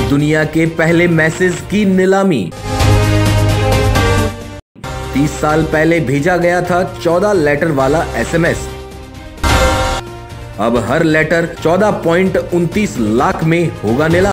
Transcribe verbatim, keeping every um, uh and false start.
दुनिया के पहले मैसेज की नीलामी। तीस साल पहले भेजा गया था चौदह लेटर वाला एसएमएस। अब हर लेटर चौदह पॉइंट उनतीस लाख में होगा नीलाम।